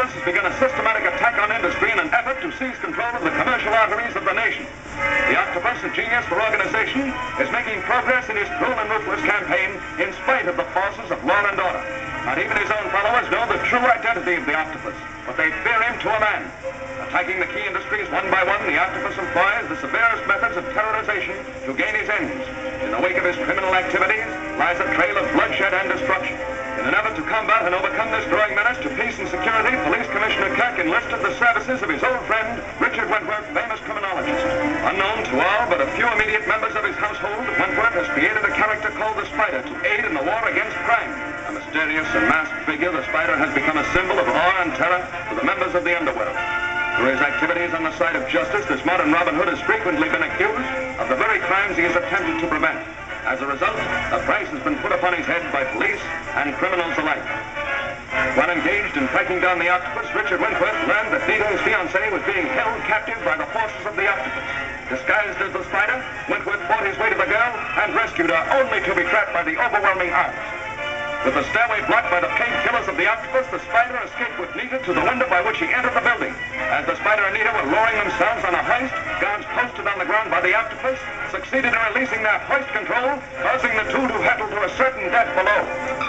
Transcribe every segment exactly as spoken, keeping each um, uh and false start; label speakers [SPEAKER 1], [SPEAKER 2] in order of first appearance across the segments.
[SPEAKER 1] class has begun a systematic attack on industry in an effort to seize control of the commercial arteries of the nation. The octopus, a genius for organization, is making progress in his cruel and ruthless campaign in spite of the forces of law and order. Not even his own followers know the true identity of the octopus, but they fear him to a man. Attacking the key industries one by one, the octopus employs the severest methods of terrorization to gain his ends. In the wake of his criminal activities lies a trail of bloodshed and destruction. In an effort to combat and overcome this growing menace to peace and security, Police Commissioner Kirk enlisted the services of his old friend, Richard Wentworth, famous criminologist. Unknown to all but a few immediate members of his household, Wentworth has created a character called the Spider to aid in the war against crime. A mysterious and masked figure, the Spider has become a symbol of awe and terror to the members of the underworld. Through his activities on the side of justice, this modern Robin Hood has frequently been accused of the very crimes he has attempted to prevent. As a result, a price has been put upon his head by police and criminals alike. While engaged in tracking down the octopus, Richard Wentworth learned that Nita, his fiancée, was being held captive by the forces of the octopus. Disguised as the Spider, Wentworth fought his way to the girl and rescued her, only to be trapped by the overwhelming odds. With the stairway blocked by the paid killers of the octopus, the Spider escaped with Nita to the window by which he entered the building. As the Spider and Nita were lowering themselves on a hoist, guards posted on the ground by the octopus succeeded in releasing their hoist control, causing the two to hurtle to a certain death below.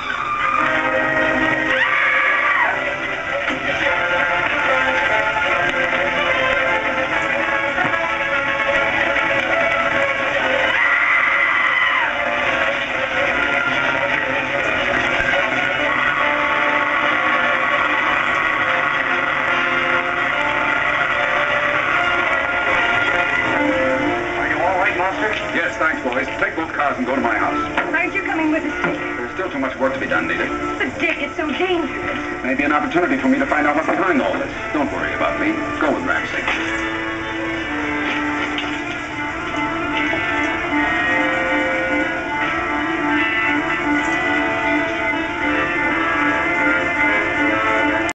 [SPEAKER 2] Yes, thanks, boys. Take both cars and go to my house.
[SPEAKER 3] Aren't you coming with us, Dick?
[SPEAKER 2] There's still too much work to be done, Nita.
[SPEAKER 3] But, Dick, it's so dangerous.
[SPEAKER 2] Maybe an opportunity for me to find out what's behind all this. Don't worry about me. Go with Ramsey.